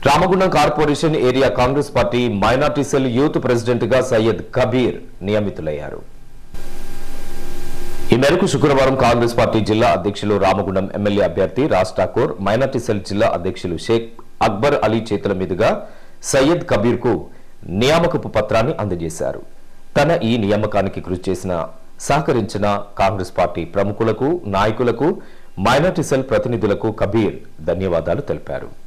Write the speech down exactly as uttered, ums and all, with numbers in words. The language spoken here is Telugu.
Ramagundam corporation area Congress party minority cell youth president గా సయ్యద్ కబీర్ నియమితులయ్యారు. ఈ మేరకు శుక్రవారం కాంగ్రెస్ పార్టీ జిల్లా అధ్యక్షులు రామగుండం ఎమ్మెల్యే అభ్యర్థి రాజ్ ఠాకూర్ మైనార్టీ సెల్ జిల్లా అధ్యక్షులు షేక్ అక్బర్ అలీ చేతుల మీదుగా సయ్యద్ కబీర్ కు నియామకపు పత్రాన్ని అందజేశారు. తన ఈ నియామకానికి కృషి చేసిన సహకరించిన కాంగ్రెస్ పార్టీ ప్రముఖులకు నాయకులకు మైనార్టీ సెల్ ప్రతినిధులకు కబీర్ ధన్యవాదాలు తెలిపారు.